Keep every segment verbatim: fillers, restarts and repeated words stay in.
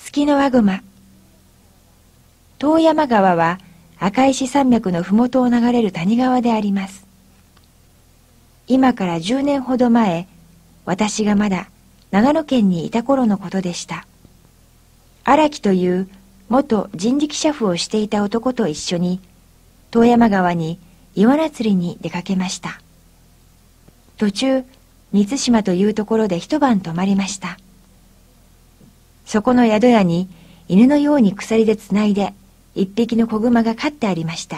月のワグマ。遠山川は赤石山脈のふもとを流れる谷川であります。今からじゅうねんほど前、私がまだ長野県にいた頃のことでした。荒木という元人力車夫をしていた男と一緒に遠山川にイワナ釣りに出かけました。途中、三島というところで一晩泊まりました。そこの宿屋に犬のように鎖でつないで一匹の子熊が飼ってありました。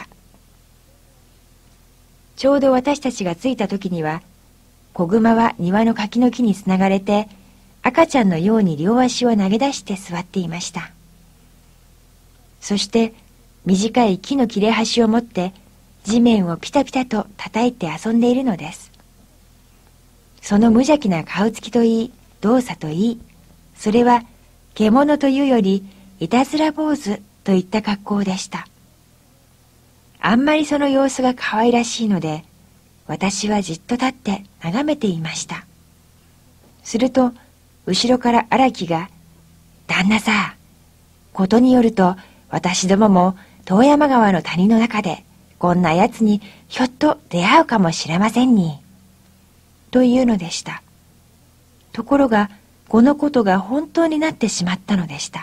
ちょうど私たちが着いた時には、子熊は庭の柿の木につながれて、赤ちゃんのように両足を投げ出して座っていました。そして短い木の切れ端を持って地面をピタピタと叩いて遊んでいるのです。その無邪気な顔つきといい、動作といい、それは獣というよりいたずら坊主といった格好でした。あんまりその様子が可愛らしいので、私はじっと立って眺めていました。すると後ろから荒木が、旦那さ、ことによると私どもも遠山川の谷の中でこんなやつにひょっと出会うかもしれませんに、というのでした。ところがこのことが本当になってしまったのでした。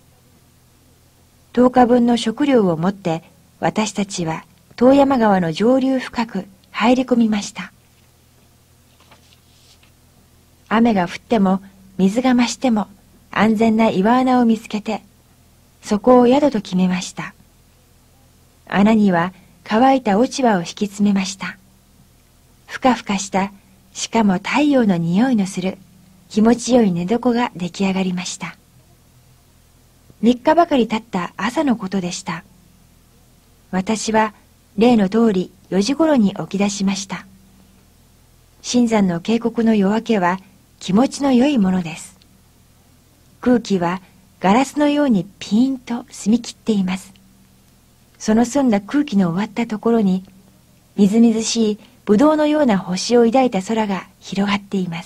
とおかぶんの食料を持って私たちは遠山川の上流深く入り込みました。雨が降っても水が増しても安全な岩穴を見つけて、そこを宿と決めました。穴には乾いた落ち葉を敷き詰めました。ふかふかしたしかも太陽の匂いのする気持ちよい寝床が出来上がりました。三日ばかり経った朝のことでした。私は例の通りよじごろに起き出しました。深山の渓谷の夜明けは気持ちの良いものです。空気はガラスのようにピーンと澄み切っています。その澄んだ空気の終わったところにみずみずしいぶどうのような星を抱いた空が広がっています。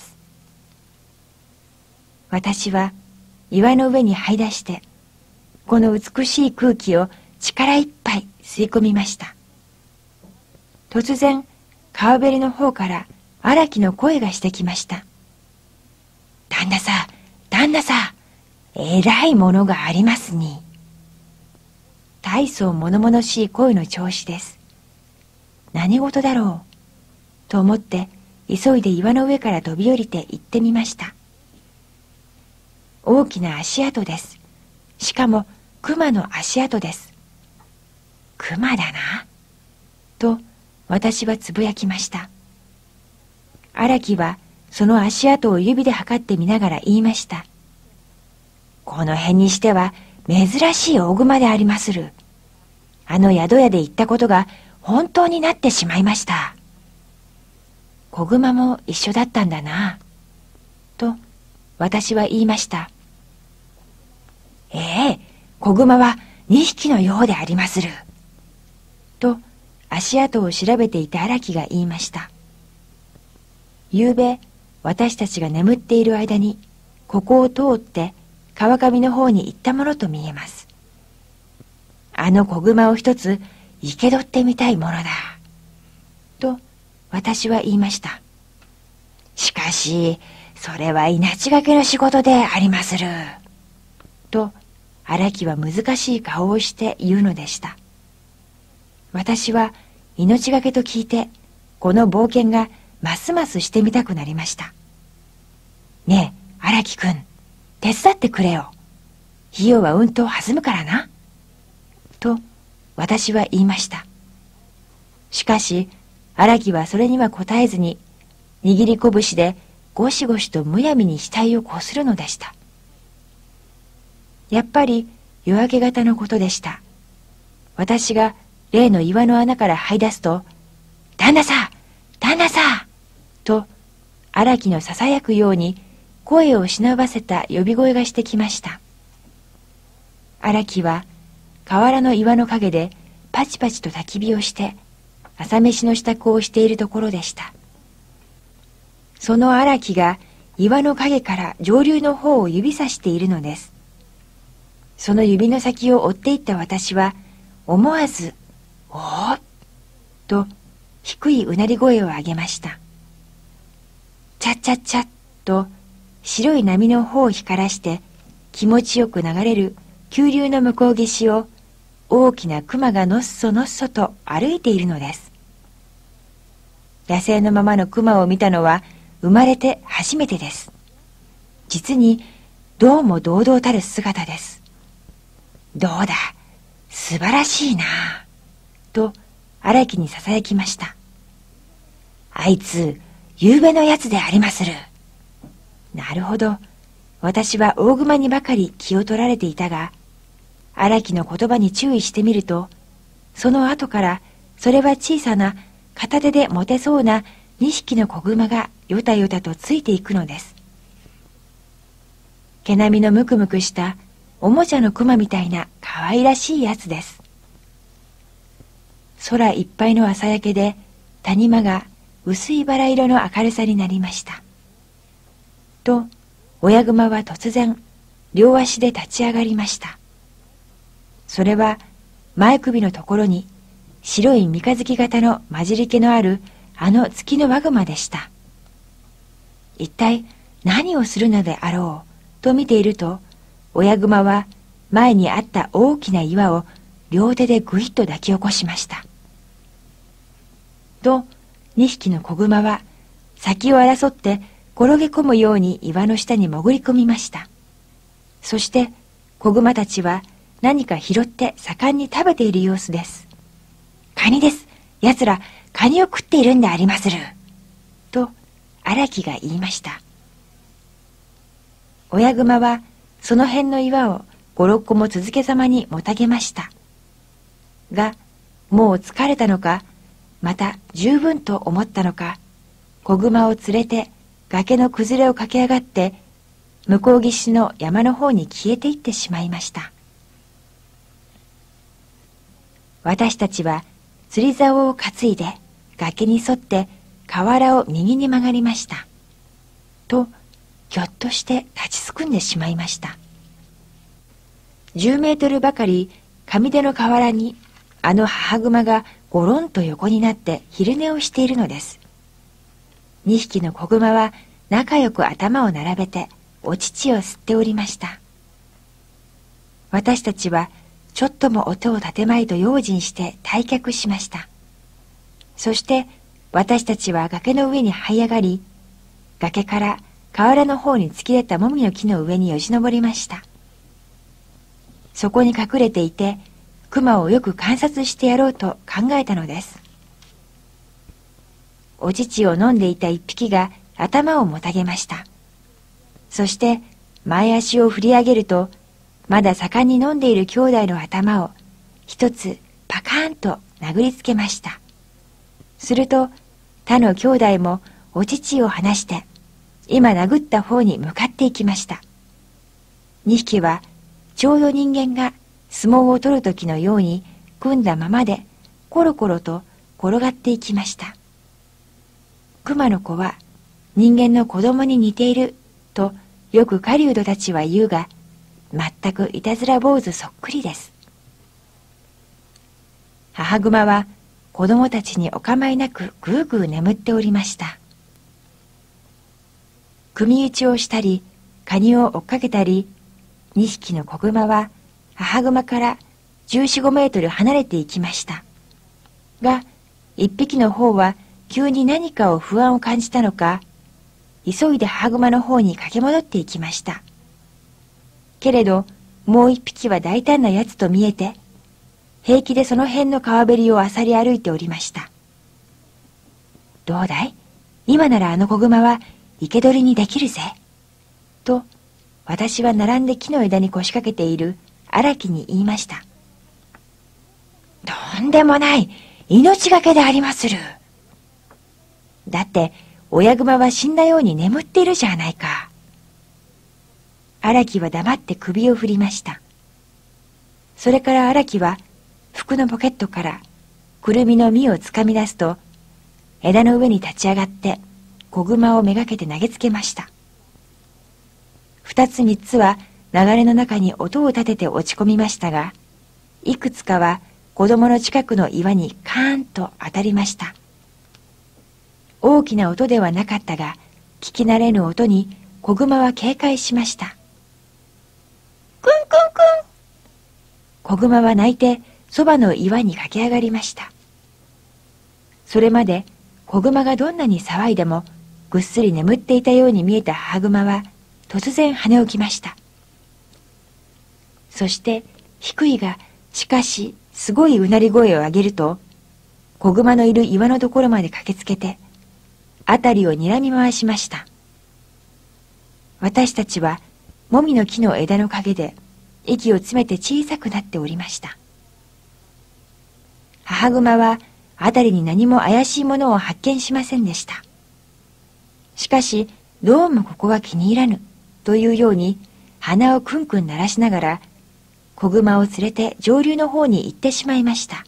私は岩の上に這い出してこの美しい空気を力いっぱい吸い込みました。突然川べりの方から荒木の声がしてきました。旦那さん、旦那さん、えらいものがありますに。大層物々しい声の調子です。何事だろうと思って急いで岩の上から飛び降りて行ってみました。大きな足跡です。しかも熊の足跡です。熊だなと私はつぶやきました。荒木はその足跡を指で測ってみながら言いました。この辺にしては珍しい大熊でありまする。あの宿屋で行ったことが本当になってしまいました。子熊も一緒だったんだなと私は言いました。ええ、子熊はにひきのようでありますると足跡を調べていた荒木が言いました。ゆうべ私たちが眠っている間にここを通って川上の方に行ったものと見えます。あの子熊を一つ生け捕ってみたいものだと私は言いました。しかしそれは命がけの仕事でありますると荒木は難しい顔をして言うのでした。私は命がけと聞いてこの冒険がますますしてみたくなりました。ねえ荒木くん、手伝ってくれよ。費用はうんと弾むからなと私は言いました。しかし荒木はそれには答えずに握り拳でゴシゴシとむやみに額をこするのでした。やっぱり夜明け方のことでした。私が例の岩の穴から這い出すと、旦那さん、旦那さんと荒木のささやくように声を忍ばせた呼び声がしてきました。荒木は河原の岩の陰でパチパチと焚き火をして朝飯の支度をしているところでした。その荒木が岩の陰から上流の方を指さしているのです。 その指の先を追っていった私は、思わず、おーっと低いうなり声を上げました。チャッチャッチャッと白い波の方を光らして気持ちよく流れる急流の向こう岸を大きな熊がのっそのっそと歩いているのです。野生のままの熊を見たのは生まれて初めてです。実にどうも堂々たる姿です。どうだ、素晴らしいなと荒木にささやきました。あいつ、ゆうべのやつでありまする。なるほど。私は大熊にばかり気を取られていたが、荒木の言葉に注意してみると、その後からそれは小さな片手で持てそうな二匹の子熊がよたよたとついていくのです。毛並みのむくむくしたおもちゃの熊みたいな可愛らしいやつです。空いっぱいの朝焼けで谷間が薄いバラ色の明るさになりました。と、親熊は突然両足で立ち上がりました。それは前首のところに白い三日月型の混じり気のあるあの月の輪熊でした。一体何をするのであろうと見ていると、親熊は前にあった大きな岩を両手でぐいっと抱き起こしました。と、二匹の子熊は先を争って転げ込むように岩の下に潜り込みました。そして子熊たちは何か拾って盛んに食べている様子です。カニです。やつらカニを食っているんでありまする。と荒木が言いました。親熊はその辺の岩を五六個も続けざまにもたげました。が、もう疲れたのか、また十分と思ったのか、子熊を連れて崖の崩れを駆け上がって向こう岸の山の方に消えていってしまいました。私たちは釣り竿を担いで崖に沿って河原を右に曲がりました。と、ひょっとして立ちすくんでしまいました。じゅうメートルばかり上手の河原にあの母熊がゴロンと横になって昼寝をしているのです。二匹の子熊は仲良く頭を並べてお乳を吸っておりました。私たちはちょっとも音を立てまいと用心して退却しました。そして私たちは崖の上に這い上がり、崖から河原の方に突き出たもみの木の上によじ登りました。そこに隠れていて熊をよく観察してやろうと考えたのです。お乳を飲んでいた一匹が頭をもたげました。そして前足を振り上げると、まだ盛んに飲んでいる兄弟の頭を一つパカーンと殴りつけました。すると他の兄弟もお乳を離して今殴った方に向かっていきました。二匹はちょうど人間が相撲を取る時のように組んだままでコロコロと転がっていきました。熊の子は人間の子供に似ているとよく狩人たちは言うが、全くいたずら坊主そっくりです。母熊は子供たちにお構いなくぐうぐう眠っておりました。組打ちをしたりカニを追っかけたり、二匹の子熊は母熊からじゅうよん、ごメートル離れていきました。が、一匹の方は急に何かを不安を感じたのか、急いで母熊の方に駆け戻っていきました。けれど、もう一匹は大胆なやつと見えて、平気でその辺の川べりをあさり歩いておりました。どうだい？今ならあの子熊は生け捕りにできるぜ。と、私は並んで木の枝に腰掛けている荒木に言いました。とんでもない、命がけでありまする。だって、親熊は死んだように眠っているじゃないか。荒木は黙って首を振りました。それから荒木は服のポケットからくるみの実をつかみ出すと、枝の上に立ち上がって子熊をめがけて投げつけました。二つ三つは流れの中に音を立てて落ち込みましたが、いくつかは子供の近くの岩にカーンと当たりました。大きな音ではなかったが、聞き慣れぬ音に子熊は警戒しました。クンクンクン。子熊は泣いてそばの岩に駆け上がりました。それまで子熊がどんなに騒いでもぐっすり眠っていたように見えた母熊は突然跳ね起きました。そして低いがしかしすごいうなり声を上げると、子熊のいる岩のところまで駆けつけて辺りを睨み回しました。私たちはもみの木の枝の陰で息を詰めて小さくなっておりました。母熊は辺りに何も怪しいものを発見しませんでした。しかしどうもここは気に入らぬというように鼻をくんくん鳴らしながら子熊を連れて上流の方に行ってしまいました。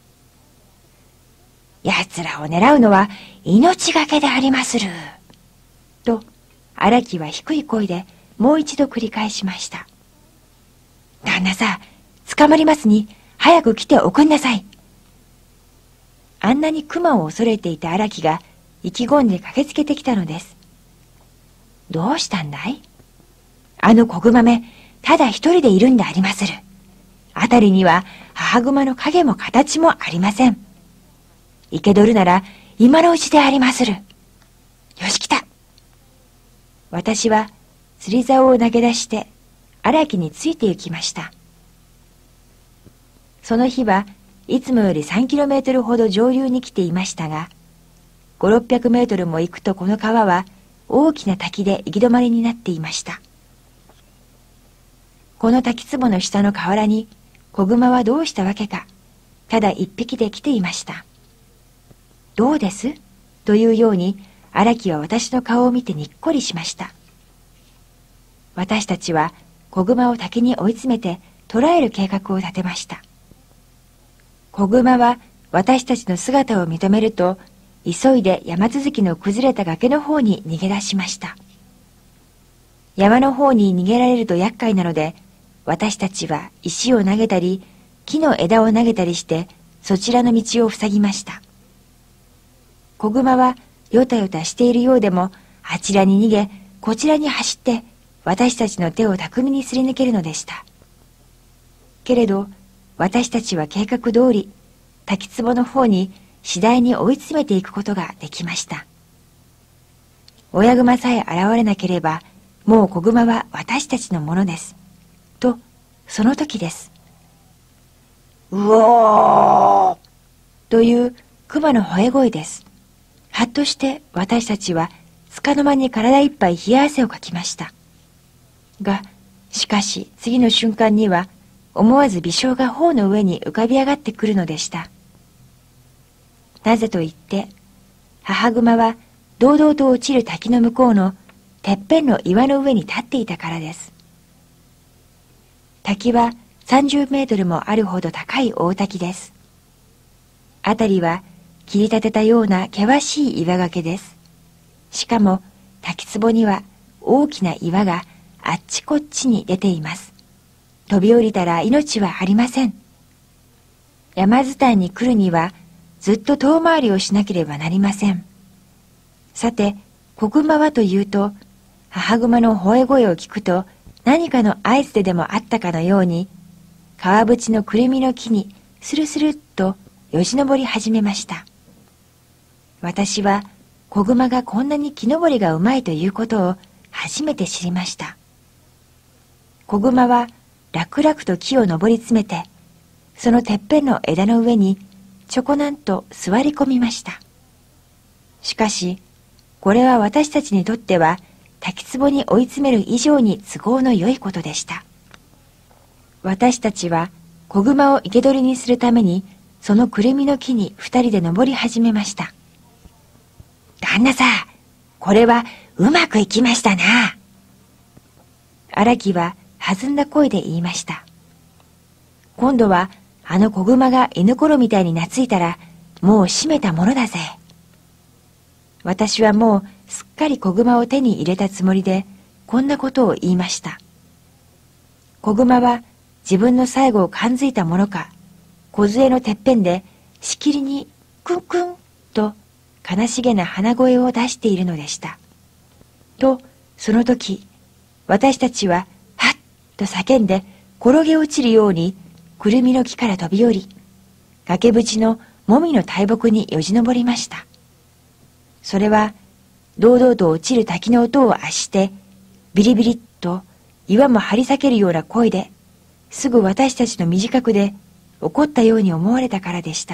奴らを狙うのは命がけでありまする。と荒木は低い声でもう一度繰り返しました。旦那さん、捕まりますに早く来ておくんなさい。あんなに熊を恐れていた荒木が意気込んで駆けつけてきたのです。どうしたんだい？あの子熊め、ただ一人でいるんでありまする。あたりには母熊の影も形もありません。生け捕るなら今のうちでありまする。よし来た。私は釣り竿を投げ出して荒木について行きました。その日はいつもよりさんキロメートルほど上流に来ていましたが、ごろっぴゃくメートルも行くとこの川は大きな滝で行き止まりになっていました。この滝壺の下の河原に子熊はどうしたわけか、ただ一匹で来ていました。どうですというように荒木は私の顔を見てにっこりしました。私たちは子熊を滝に追い詰めて捕らえる計画を立てました。子熊は私たちの姿を認めると、急いで山続きの崩れた崖の方に逃げ出しました。山の方に逃げられると厄介なので、私たちは石を投げたり木の枝を投げたりしてそちらの道を塞ぎました。子熊はよたよたしているようでも、あちらに逃げこちらに走って私たちの手を巧みにすり抜けるのでした。けれど私たちは計画通り滝壺の方に次第に追い詰めていくことができました。親熊さえ現れなければもう子熊は私たちのものです。とその時です。うおーという熊の吠え声です。はっとして私たちはつかの間に体いっぱい冷や汗をかきました。がしかし次の瞬間には思わず微笑が頬の上に浮かび上がってくるのでした。なぜと言って母熊は堂々と落ちる滝の向こうのてっぺんの岩の上に立っていたからです。滝はさんじゅうメートルもあるほど高い大滝です。あたりは切り立てたような険しい岩崖です。しかも滝壺には大きな岩があっちこっちに出ています。飛び降りたら命はありません。山伝いに来るにはずっと遠回りをしなければなりません。さて子熊はというと、母熊の吠え声を聞くと何かの合図ででもあったかのように、川縁のくるみの木にスルスルっとよじ登り始めました。私は子熊がこんなに木登りがうまいということを初めて知りました。子熊は楽々と木を登り詰めて、そのてっぺんの枝の上にちょこなんと座り込みました。しかしこれは私たちにとっては滝壺に追い詰める以上に都合の良いことでした。私たちは子熊を生け捕りにするためにそのくるみの木に二人で登り始めました。旦那さん、これはうまくいきましたな。荒木は弾んだ声で言いました。今度はあの子熊が犬ころみたいに懐いたらもう閉めたものだぜ。私はもうすっかり子熊を手に入れたつもりでこんなことを言いました。 子熊は自分の最後を感づいたものか、梢のてっぺんでしきりにクンクンと悲しげな鼻声を出しているのでした。と、その時、私たちは、はっと叫んで転げ落ちるように、くるみの木から飛び降り、崖縁のもみの大木によじ登りました。それは、堂々と落ちる滝の音をあして、ビリビリっと岩も張り裂けるような声で、すぐ私たちの短くで怒ったように思われたからでした。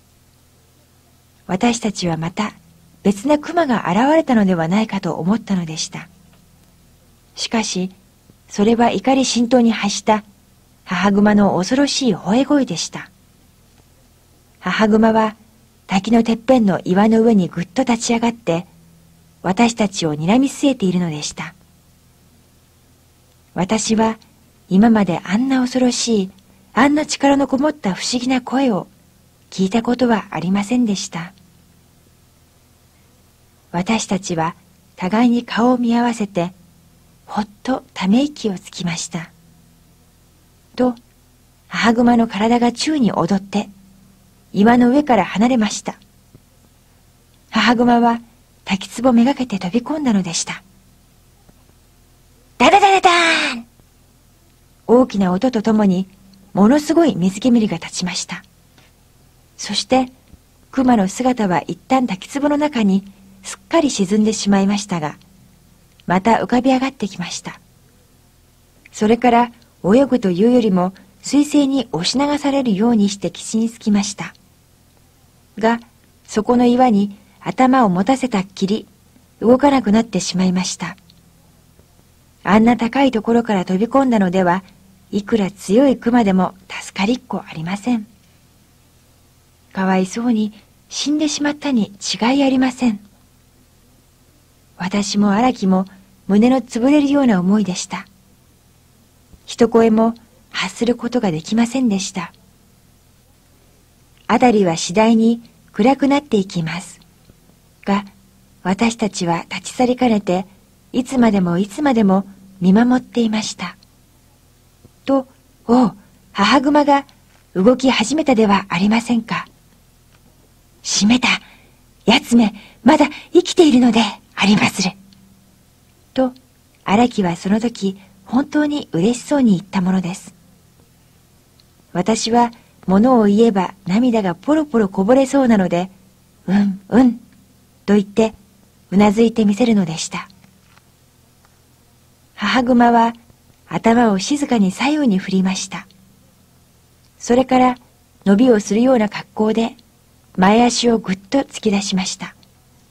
私たちはまた別な熊が現れたのではないかと思ったのでした。しかし、それは怒り心頭に発した母熊の恐ろしい吠え声でした。母熊は滝のてっぺんの岩の上にぐっと立ち上がって、私たちを睨み据えているのでした。私は今まであんな恐ろしい、あんな力のこもった不思議な声を聞いたことはありませんでした。私たちは互いに顔を見合わせて、ほっとため息をつきました。と、母熊の体が宙に踊って、岩の上から離れました。母熊は滝壺めがけて飛び込んだのでした。ダダダダダーン！大きな音とともに、ものすごい水煙が立ちました。そして、熊の姿は一旦滝壺の中にすっかり沈んでしまいましたが、また浮かび上がってきました。それから泳ぐというよりも水星に押し流されるようにして岸につきました。が、そこの岩に頭を持たせたっきり動かなくなってしまいました。あんな高いところから飛び込んだのでは、いくら強い熊でも助かりっこありません。かわいそうに死んでしまったに違いありません。私も荒木も胸の潰れるような思いでした。一声も発することができませんでした。あたりは次第に暗くなっていきます。が、私たちは立ち去りかねて、いつまでもいつまでも見守っていました。と、おう、母熊が動き始めたではありませんか。しめた、やつめ、まだ生きているのでありまする。と、荒木はその時、本当に嬉しそうに言ったものです。私は、物を言えば涙がポロポロこぼれそうなので、うん、うん、と言って、うなずいてみせるのでした。母熊は、頭を静かに左右に振りました。それから、伸びをするような格好で、前足をぐっと突き出しました。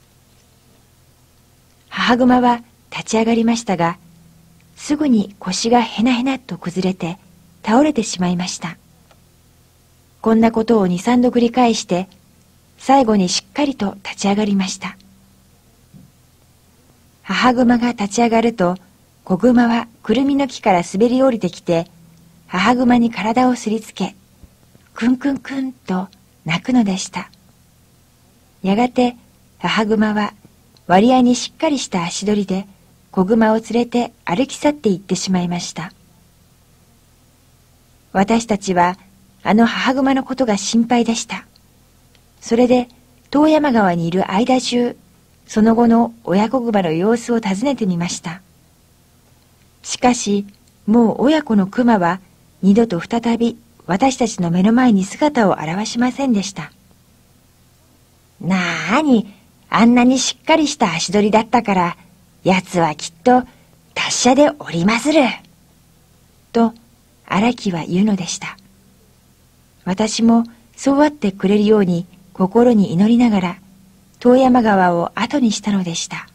母熊は立ち上がりましたが、すぐに腰がへなへなと崩れて倒れてしまいました。こんなことを二三度繰り返して、最後にしっかりと立ち上がりました。母熊が立ち上がると、子熊はくるみの木から滑り降りてきて、母熊に体をすりつけ、クンクンクンと鳴くのでした。やがて母熊は割合にしっかりした足取りで子熊を連れて歩き去っていってしまいました。私たちはあの母熊のことが心配でした。それで遠山川にいる間中、その後の親子熊の様子を尋ねてみました。しかし、もう親子の熊は二度と再び私たちの目の前に姿を現しませんでした。なーに、あんなにしっかりした足取りだったから、奴はきっと達者でおりまする。と、荒木は言うのでした。私もそうあってくれるように心に祈りながら、遠山川を後にしたのでした。